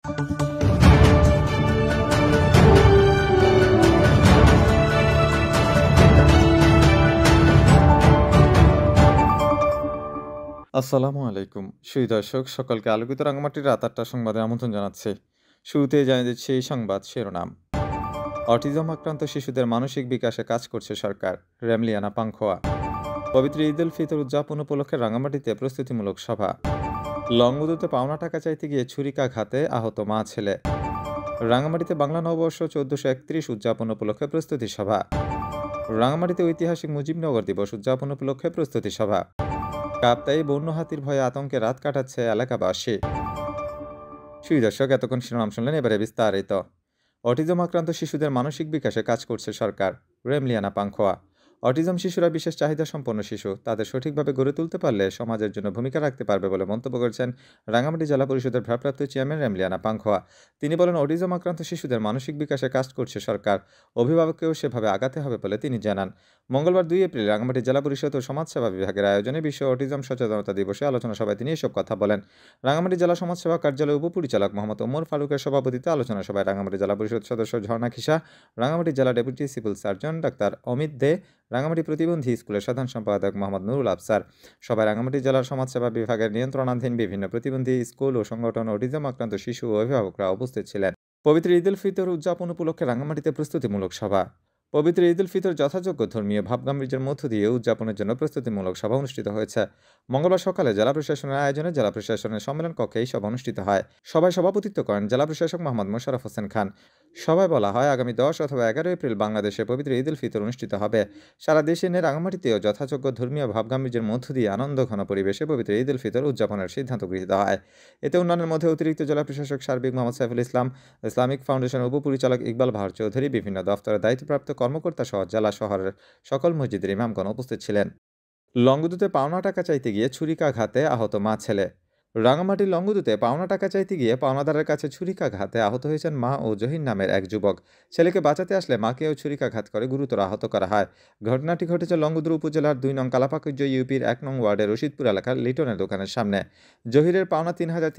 আসসালামু আলাইকুম। সুধী দর্শক সকলকে আলোকিত রাঙামাটির রাত ৮টার সংবাদে আমন্ত্রণ জানাচ্ছি। শুরুতেই জানিয়ে দিচ্ছি এই সংবাদ শিরোনাম। অটিজম আক্রান্ত শিশুদের মানসিক বিকাশে কাজ করছে সরকার, রেমলিয়ানা পাংখোয়া। পবিত্র ঈদ উল ফিতর উদযাপন উপলক্ষে রাঙামাটিতে প্রস্তুতিমূলক সভা। লংগদুতে পাওনা টাকা চাইতে গিয়ে ছুরিকাঘাতে আহত মা ছেলে। রাঙামাটিতে বাংলা নববর্ষ ১৪৩১ উদযাপন উপলক্ষে প্রস্তুতি সভা। রাঙামাটিতে ঐতিহাসিক মুজিবনগর দিবস উদযাপন উপলক্ষে প্রস্তুতি সভা। কাপ্তাই বন্য হাতির ভয়ে আতঙ্কে রাত কাটাচ্ছে এলাকাবাসী। সুধী দর্শক, এতক্ষণ শিরোনাম শুনলেন, এবারে বিস্তারিত। অটিজম আক্রান্ত শিশুদের মানসিক বিকাশে কাজ করছে সরকার, রেমলিয়ানা পাংখোয়া। অটিজম শিশুরা বিশেষ চাহিদা সম্পন্ন শিশু, তাদের সঠিকভাবে গড়ে তুলতে পারলে সমাজের জন্য ভূমিকা রাখতে পারবে বলে মন্তব্য করেছেন রাঙামাটি জেলা পরিষদের ভারপ্রাপ্ত চেয়ারম্যান রেমলিয়ানা পাংখোয়া। তিনি বলেন, অটিজম আক্রান্ত শিশুদের মানসিক বিকাশে কাজ করছে সরকার, অভিভাবককেও সেভাবে আগাতে হবে বলে তিনি জানান। মঙ্গলবার ২ এপ্রিল রাঙামাটি জেলা পরিষদ ও সমাজসেবা বিভাগের আয়োজনে বিশ্ব অটিজম সচেতনতা দিবসে আলোচনা সভায় তিনি এসব কথা বলেন। রাঙামাটি জেলা সমাজসেবা কার্যালয়ের উপপরিচালক মোহাম্মদ ওমর ফারুকের সভাপতিত্বে আলোচনা সভায় রাঙামাটি জেলা পরিষদ সদস্য ঝর্ণা খিসা, রাঙামাটি জেলা deputy civil surgeon doctor Amit Dey, Rangamati প্রতিবন্ধী স্কুলের সাধারণ সম্পাদক মোহাম্মদ নুরুল আফসার। সভায় রাঙামাটি জেলার সমাজসেবা বিভাগের নিয়ন্ত্রণাধীন বিভিন্ন প্রতিবন্ধী স্কুল ও সংগঠন, অটিজম আক্রান্ত শিশু ও অভিভাবকরা উপস্থিত ছিলেন। পবিত্র ঈদ উল ফিতর উদযাপন উপলক্ষে রাঙামাটিতে প্রস্তুতিমূলক সভা। পবিত্র ঈদ উল ফিতর যথাযোগ্য ধর্মীয় ভাবগাম্ভীর্যের মধ্য দিয়ে উদযাপনের জন্য প্রস্তুতিমূলক সভা অনুষ্ঠিত হয়েছে। মঙ্গলবার সকালে জেলা প্রশাসনের আয়োজনে জেলা প্রশাসনের সম্মেলন কক্ষে এই সভা অনুষ্ঠিত হয়। সভায় সভাপতিত্ব করেন জেলা প্রশাসক মোহাম্মদ মোশাররফ হোসেন খান। সভায় বলা হয়, আগামী ১০ অথবা ১১ এপ্রিল বাংলাদেশে পবিত্র ঈদ উল ফিতর অনুষ্ঠিত হবে। সারা দেশে রাঙামাটিতেও যথাযোগ্য ধর্মীয় ভাবগাম্ভীর্যের মধ্য দিয়ে আনন্দঘন পরিবেশে পবিত্র ঈদ উল ফিতর উদযাপনের সিদ্ধান্ত গৃহীত হয়। এতে অন্যান্যের মধ্যে অতিরিক্ত জেলা প্রশাসক সার্বিক মোহাম্মদ সাইফুল ইসলাম, ইসলামিক ফাউন্ডেশনের উপপরিচালক ইকবাল বাহার চৌধুরী, বিভিন্ন দফতরের দায়িত্বপ্রাপ্ত কর্মকর্তা সহ জেলা শহরের সকল মসজিদের ইমামগণ উপস্থিত ছিলেন। লংগদুতে পাওনা টাকা চাইতে গিয়ে ছুরিকাঘাতে আহত মা ছেলে। রাঙামাটির লংগদুতে পাওনা টাকা চাইতে গিয়ে পাওনাদারের কাছে ছুরিকাঘাতে আহত হয়েছেন মা ও জহির নামের এক যুবক। ছেলেকে বাঁচাতে আসলে মাকেও ছুরিকাঘাত করে গুরুতর আহত করা হয়। ঘটনাটি ঘটেছে লংগদু উপজেলার ২ নং কালাপাকুজ্জ ইউপির ১ নং ওয়ার্ডের রশিদপুর এলাকার লিটনের দোকানের সামনে। জহিরের পাওনা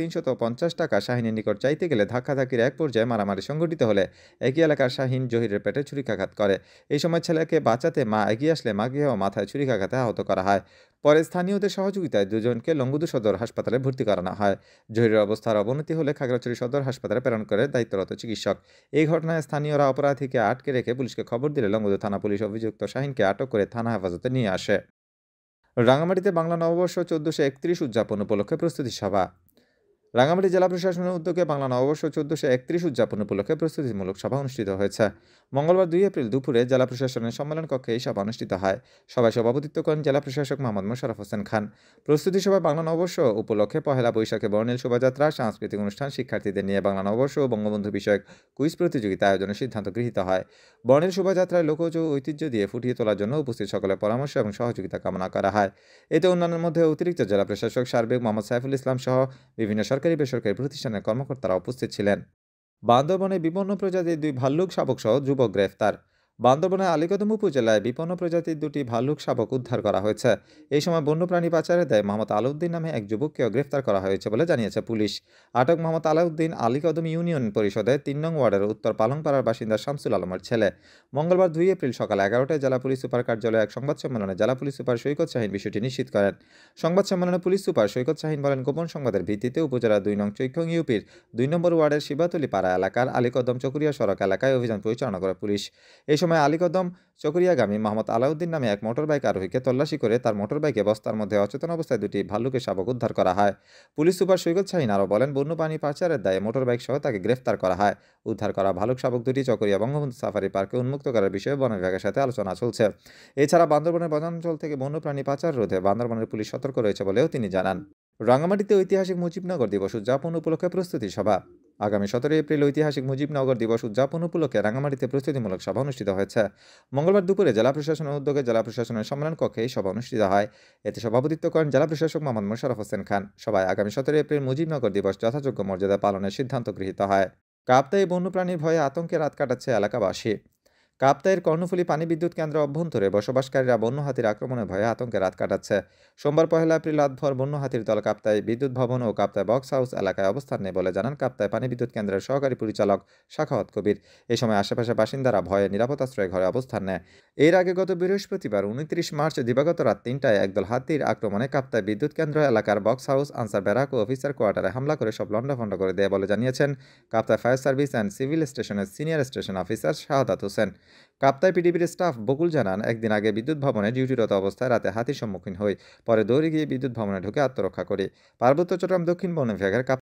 ৩৩৫০ টাকা শাহিনের নিকট চাইতে গেলে ধাক্কাধাক্কির এক পর্যায়ে মারামারি সংঘটিত হলে একই এলাকার শাহিন জহিরের পেটে ছুরিকাঘাত করে। এই সময় ছেলেকে বাঁচাতে মা এগিয়ে আসলে মাকেও মাথায় ছুরিকাঘাতে আহত করা হয়। পরে স্থানীয়দের সহযোগিতায় দুজনকে লংগদু সদর হাসপাতালে ভর্তি করানো হয়। জহিরের অবস্থার অবনতি হলে খাগড়াছড়ি সদর হাসপাতালে প্রেরণ করে দায়িত্বরত চিকিৎসক। এই ঘটনায় স্থানীয়রা অপরাধীকে আটকে রেখে পুলিশকে খবর দিলে লংগদু থানা পুলিশ অভিযুক্ত শাহিনকে আটক করে থানা হেফাজতে নিয়ে আসে। রাঙামাটিতে বাংলা নববর্ষ ১৪৩১ উদযাপন উপলক্ষে প্রস্তুতি সভা। রাঙামাটি জেলা প্রশাসনের উদ্যোগে বাংলা নববর্ষ ১৪৩১ উদযাপন উপলক্ষে প্রস্তুতিমূলক সভা অনুষ্ঠিত হয়েছে। মঙ্গলবার ২ এপ্রিল দুপুরে জেলা প্রশাসনের সম্মেলন কক্ষে এই সভা অনুষ্ঠিত হয়। সভায় সভাপতিত্ব করেন জেলা প্রশাসক মোহাম্মদ মোশাররফ হোসেন খান। প্রস্তুতি সভায় বাংলা নববর্ষ উপলক্ষে পহেলা বৈশাখে বর্ণিল শোভাযাত্রা, সাংস্কৃতিক অনুষ্ঠান, শিক্ষার্থীদের নিয়ে বাংলা নববর্ষ ও বঙ্গবন্ধু বিষয়ক কুইজ প্রতিযোগিতা আয়োজনের সিদ্ধান্ত গৃহীত হয়। বর্ণিল শোভাযাত্রায় লোকজ ঐতিহ্য দিয়ে ফুটিয়ে তোলার জন্য উপস্থিত সকলের পরামর্শ এবং সহযোগিতা কামনা করা হয়। এতে অন্যান্যের মধ্যে অতিরিক্ত জেলা প্রশাসক সার্বিক মোহাম্মদ সাইফুল ইসলাম সহ বিভিন্ন সরকারি বেসরকারি প্রতিষ্ঠানের কর্মকর্তারা উপস্থিত ছিলেন। বান্দরবনে বিপন্ন প্রজাতির ২ ভাল্লুক শাবক সহ যুবক গ্রেফতার। বান্দরবনের আলীকদম উপজেলায় বিপন্ন প্রজাতির ২টি ভাল্লুক শাবক উদ্ধার করা হয়েছে। এই সময় বন্যপ্রাণী পাচারের দায়ে মোহাম্মদ আলাউদ্দিন নামে এক যুবককেও গ্রেফতার করা হয়েছে বলে জানিয়েছে পুলিশ। আটক মোহাম্মদ আলাউদ্দিন আলীকদম ইউনিয়ন পরিষদের ৩ নং ওয়ার্ডের উত্তর পালংপাড়ার বাসিন্দা শামসুল আলমের ছেলে। মঙ্গলবার ২ এপ্রিল সকাল ১১টায় জেলা পুলিশ সুপার কার্যালয়ে এক সংবাদ সম্মেলনে জেলা পুলিশ সুপার সৈকত শাহীন বিষয়টি নিশ্চিত করেন। সংবাদ সম্মেলনে পুলিশ সুপার সৈকত শাহীন বলেন, গোপন সংবাদের ভিত্তিতে উপজেলার ২ নং চৈখং ইউপির ২ নম্বর ওয়ার্ডের শিবাতলি পাড়া এলাকার আলীকদম চকরিয়া সড়ক এলাকায় অভিযান পরিচালনা করে পুলিশ। এই সময় আলীকদম চকরিয়াগামী মোহাম্মদ আলাউদ্দিন নামে এক মোটরবাইক আরোহীকে তল্লাশি করে তার মোটরবাইকে বস্তার মধ্যে অচেতন অবস্থায় ২টি ভাল্লুকের শাবক উদ্ধার করা হয়। পুলিশ সুপার সৈকত শাহীন আরও বলেন, বন্যপ্রাণী পাচারের দায়ে মোটরবাইক সহ তাকে গ্রেফতার করা হয়। উদ্ধার করা ভাল্লুক শাবক ২টি চকরিয়া বঙ্গবন্ধু সাফারি পার্কে উন্মুক্ত করার বিষয়ে বন বিভাগের সাথে আলোচনা চলছে। এছাড়া বান্দরবনের বনাঞ্চল থেকে বন্যপ্রাণী পাচার রোধে বান্দরবনের পুলিশ সতর্ক রয়েছে বলেও তিনি জানান। রাঙামাটিতে ঐতিহাসিক মুজিবনগর দিবস উদযাপন উপলক্ষে প্রস্তুতি সভা। আগামী ১৭ এপ্রিল ঐতিহাসিক মুজিবনগর দিবস উদযাপন উপলক্ষে রাঙামাটিতে প্রস্তুতিমূলক সভা অনুষ্ঠিত হয়েছে। মঙ্গলবার দুপুরে জেলা প্রশাসনের উদ্যোগে জেলা প্রশাসনের সম্মেলন কক্ষে এই সভা অনুষ্ঠিত হয়। এতে সভাপতিত্ব করেন জেলা প্রশাসক মোহাম্মদ মোশাররফ হোসেন খান। সভায় আগামী ১৭ এপ্রিল মুজিবনগর দিবস যথাযোগ্য মর্যাদা পালনের সিদ্ধান্ত গৃহীত হয়। কাপ্তাই বন্যপ্রাণীর ভয়ে আতঙ্কে রাত কাটাচ্ছে এলাকাবাসী। কাপ্তাইয়ের কর্ণফুলী পানি বিদ্যুৎ কেন্দ্র অভ্যন্তরে বসবাসকারীরা বন্য হাতির আক্রমণের ভয়ে আতঙ্কে রাত কাটাচ্ছে। সোমবার 1 এপ্রিল রাতভর বন্য হাতির দল কাপ্তাই বিদ্যুৎ ভবন ও কাপ্তাই বক্স হাউস এলাকায় অবস্থান নেয় বলে জানান কাপ্তাই পানি বিদ্যুৎ কেন্দ্রের সহকারী পরিচালক সাখাওয়াত কবির। এ সময় আশেপাশে বাসিন্দারা ভয়ে নিরাপদ আশ্রয়ে ঘরে অবস্থান নেয়। এর আগে গত বৃহস্পতিবার 29 মার্চ দিবাগত রাত 3টায় একদল হাতির আক্রমণে কাপ্তাই বিদ্যুৎ কেন্দ্র এলাকার বক্স হাউস, আনসার ব্যারাক ও অফিসার কোয়ার্টারে হামলা করে সব লণ্ডভণ্ড করে দেয় বলে জানিয়েছেন Kaptai fire service and civil স্টেশনের senior station officer Shahadat Hossain. Kaptai পিডিবির স্টাফ বকুল জানান, একদিন আগে বিদ্যুৎ ভবনে ডিউটিরত অবস্থায় রাতে হাতির সম্মুখীন হই। পরে দৌড়ে গিয়ে বিদ্যুৎ ভবনে ঢুকে আত্মরক্ষা করি। পার্বত্য চট্টগ্রাম দক্ষিণ বন বিভাগের